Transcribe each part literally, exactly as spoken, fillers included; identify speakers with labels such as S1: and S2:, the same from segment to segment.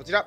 S1: こちら。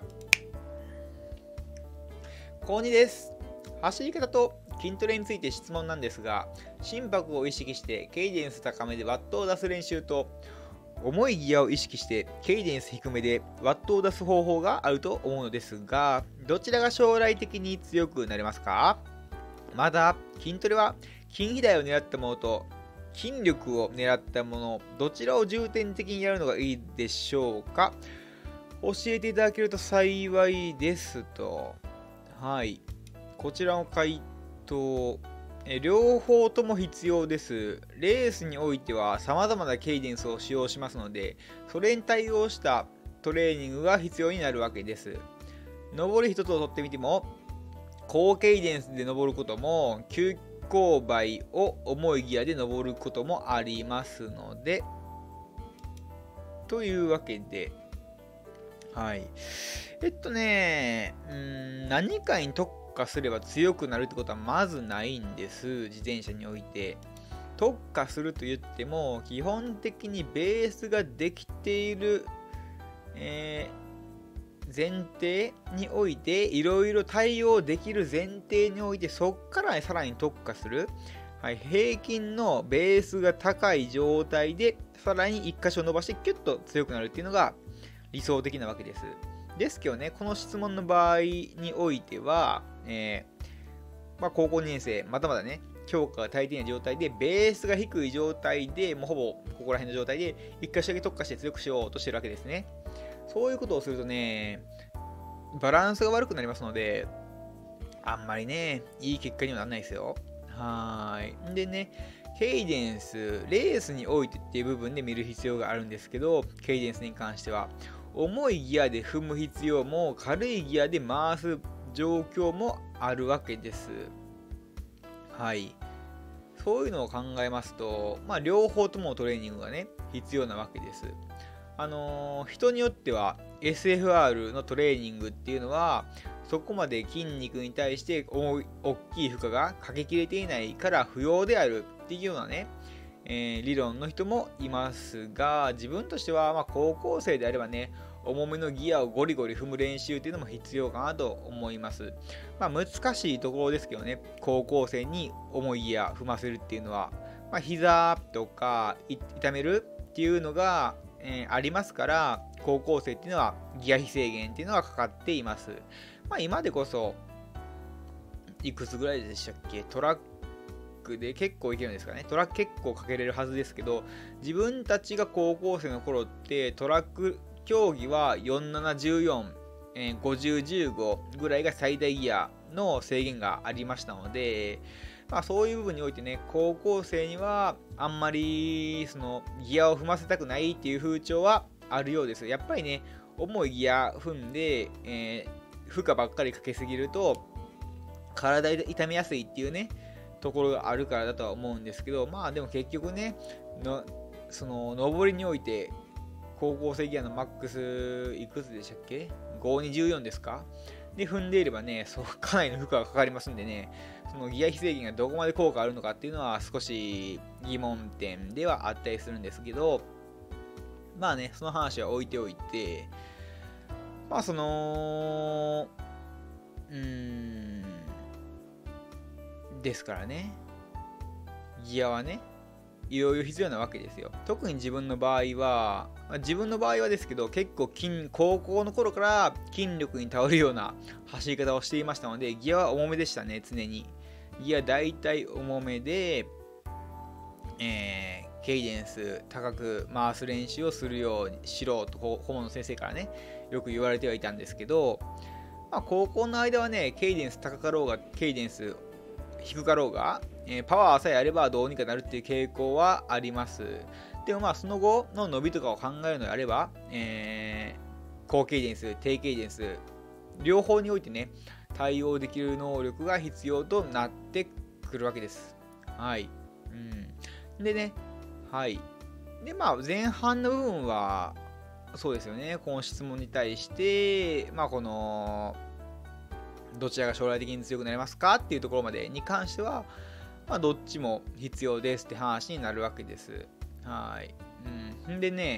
S1: 高にです。走り方と筋トレについて質問なんですが、心拍を意識してケイデンス高めでワットを出す練習と、重いギアを意識してケイデンス低めでワットを出す方法があると思うのですが、どちらが将来的に強くなれますか？また、筋トレは筋肥大を狙ったものと筋力を狙ったもの、どちらを重点的にやるのがいいでしょうか？教えていただけると幸いですと。はい。こちらの回答、え両方とも必要です。レースにおいては様々なケイデンスを使用しますので、それに対応したトレーニングが必要になるわけです。上り一つを取ってみても、高ケイデンスで登ることも、急勾配を重いギアで登ることもありますので、というわけで、はい。えっとね、うーん、何かに特化すれば強くなるってことはまずないんです、自転車において。特化すると言っても、基本的にベースができている、えー、前提において、いろいろ対応できる前提において、そっからさらに特化する。はい、平均のベースが高い状態で、さらにいっ箇所伸ばしてキュッと強くなるっていうのが理想的なわけです。ですけどね、この質問の場合においては、えーまあ、高校にねん生、まだまだね、強化が足りていない状態で、ベースが低い状態で、もうほぼここら辺の状態で、一箇所だけ特化して強くしようとしてるわけですね。そういうことをするとね、バランスが悪くなりますので、あんまりね、いい結果にはならないですよ。はーい。でね、ケイデンス、レースにおいてっていう部分で見る必要があるんですけど、ケイデンスに関しては、重いギアで踏む必要も、軽いギアで回す状況もあるわけです。はい。そういうのを考えますと、まあ、両方ともトレーニングがね、必要なわけです。あのー、人によっては エスエフアール のトレーニングっていうのは、そこまで筋肉に対して大きい負荷がかけきれていないから不要であるっていうようなね、えー、理論の人もいますが、自分としてはまあ高校生であればね、重めのギアをゴリゴリ踏む練習っていうのも必要かなと思います。まあ難しいところですけどね、高校生に重いギア踏ませるっていうのは、まあ、膝とか痛めるっていうのが、えー、ありますから、高校生っていうのはギア非制限っていうのがかかっています。まあ今でこそ、いくつぐらいでしたっけ？トラックで結構いけるんですかね。トラック結構かけれるはずですけど、自分たちが高校生の頃ってトラック競技はよんじゅうなな、じゅうよん、えー、ごじゅう、じゅうごぐらいが最大ギアの制限がありましたので、まあそういう部分においてね、高校生にはあんまりそのギアを踏ませたくないっていう風潮はあるようです。やっぱりね、重いギア踏んで、えー負荷ばっかりかけすぎると体痛めやすいっていうねところがあるからだとは思うんですけど、まあでも結局ねのその上りにおいて高校生ギアのマックスいくつでしたっけ？ ご にじゅうよんですか？で踏んでいればね、そうかなりの負荷がかかりますんでね、そのギア非制限がどこまで効果あるのかっていうのは少し疑問点ではあったりするんですけど、まあね、その話は置いておいて、まあそのうーんですからね、ギアはね、いろいろ必要なわけですよ。特に自分の場合は、まあ、自分の場合はですけど、結構筋高校の頃から筋力に頼るような走り方をしていましたので、ギアは重めでしたね、常に。ギア大体重めで、えー、ケイデンス高く回す練習をするようにしろと顧問の先生からね、よく言われてはいたんですけど、まあ、高校の間はね、ケイデンス高かろうが、ケイデンス低かろうが、えー、パワーさえあればどうにかなるっていう傾向はあります。でもまあその後の伸びとかを考えるのであれば、えー、高ケイデンス、低ケイデンス、両方においてね、対応できる能力が必要となってくるわけです。はい。うん、でね、はい。でまあ前半の部分は、そうですよね、この質問に対して、まあこの、どちらが将来的に強くなりますかっていうところまでに関しては、まあ、どっちも必要ですって話になるわけです。はい。うん。でね、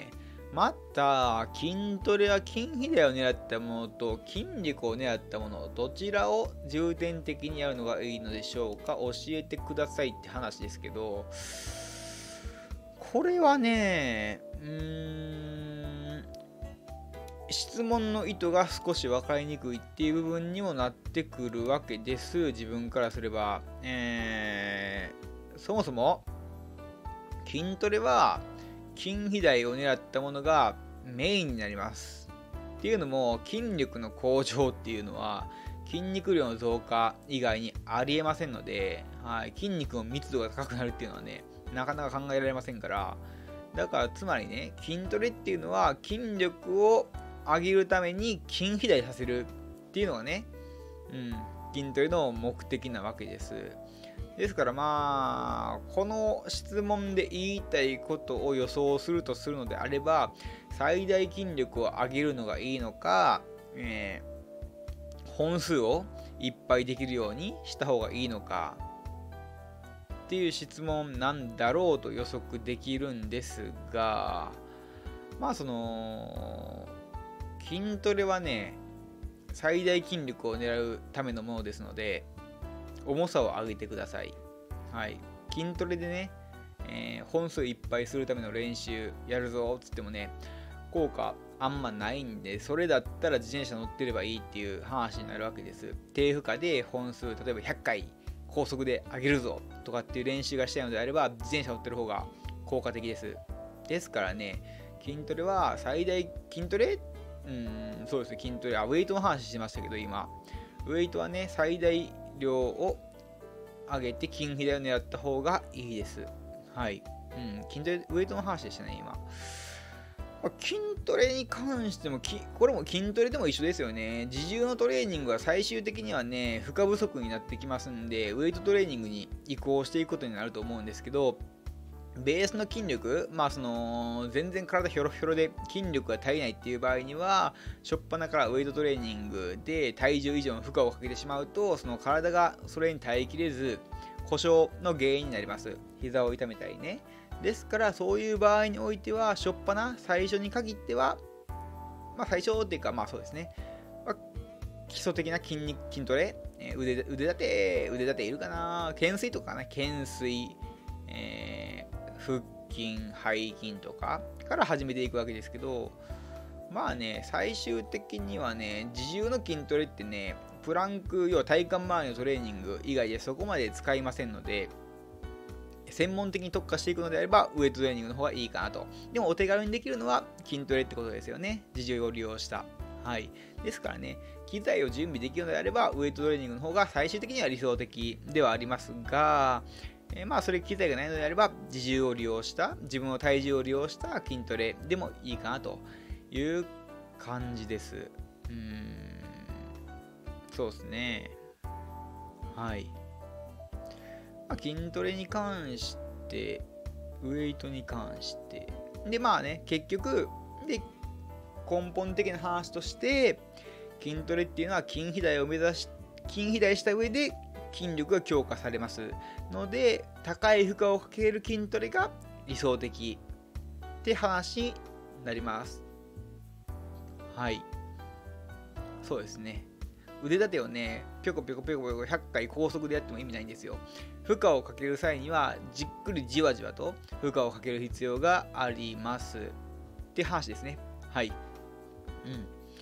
S1: また、筋トレは筋肥大を狙ったものと筋力を狙ったもの、どちらを重点的にやるのがいいのでしょうか？教えてくださいって話ですけど、これはね、うーん、質問の意図が少し分かりにくいっていう部分にもなってくるわけです。自分からすれば。えー、そもそも、筋トレは、筋肥大を狙ったものがメインになります。っていうのも筋力の向上っていうのは筋肉量の増加以外にありえませんので、はい、筋肉の密度が高くなるっていうのはね、なかなか考えられませんから、だからつまりね、筋トレっていうのは筋力を上げるために筋肥大させるっていうのがね、うん、筋トレの目的なわけです。ですからまあ、この質問で言いたいことを予想するとするのであれば、最大筋力を上げるのがいいのか、えー、本数をいっぱいできるようにした方がいいのかっていう質問なんだろうと予測できるんですが、まあその、筋トレはね、最大筋力を狙うためのものですので、重さを上げてください。はい。筋トレでね、えー、本数いっぱいするための練習やるぞっつってもね、効果あんまないんで、それだったら自転車乗ってればいいっていう話になるわけです。低負荷で本数、例えばひゃっかい高速で上げるぞとかっていう練習がしたいのであれば、自転車乗ってる方が効果的です。ですからね、筋トレは最大、筋トレうーん、そうですね、筋トレ、あ、ウェイトの話してましたけど、今。ウェイトはね、最大量を上げて筋肥大を狙った方がいいです。はい。うん、筋トレ、ウェイトの話でしたね、今。筋トレに関しても、これも筋トレでも一緒ですよね。自重のトレーニングは最終的にはね、負荷不足になってきますんで、ウェイトトレーニングに移行していくことになると思うんですけど、ベースの筋力、まあその、全然体ひょろひょろで筋力が足りないっていう場合には、しょっぱなからウェイトトレーニングで体重以上の負荷をかけてしまうと、その体がそれに耐えきれず、故障の原因になります。膝を痛めたりね。ですから、そういう場合においては、しょっぱな、最初に限っては、まあ最初っていうか、まあそうですね。まあ、基礎的な筋肉筋トレ、えー、腕、腕立て、腕立ているかな、懸垂とかね、懸垂、えー腹筋、背筋とかから始めていくわけですけど、まあね、最終的にはね、自重の筋トレってね、プランク、要は体幹周りのトレーニング以外でそこまで使いませんので、専門的に特化していくのであれば、ウェイトトレーニングの方がいいかなと。でもお手軽にできるのは筋トレってことですよね。自重を利用した。はい。ですからね、機材を準備できるのであれば、ウェイトトレーニングの方が最終的には理想的ではありますが、えー、まあそれ機材がないのであれば自重を利用した自分の体重を利用した筋トレでもいいかなという感じです。うーん、そうですね。はい、まあ、筋トレに関してウェイトに関してでまあね結局で根本的な話として筋トレっていうのは筋肥大を目指し筋肥大した上で筋力が強化されますので、高い負荷をかける筋トレが理想的って話になります。はい。そうですね。腕立てをね、ぴょこぴょこぴょこぴょこひゃっかい高速でやっても意味ないんですよ。負荷をかける際には、じっくりじわじわと負荷をかける必要がありますって話ですね。はい。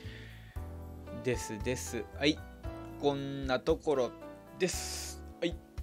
S1: うん。ですです。はい。こんなところです。はい。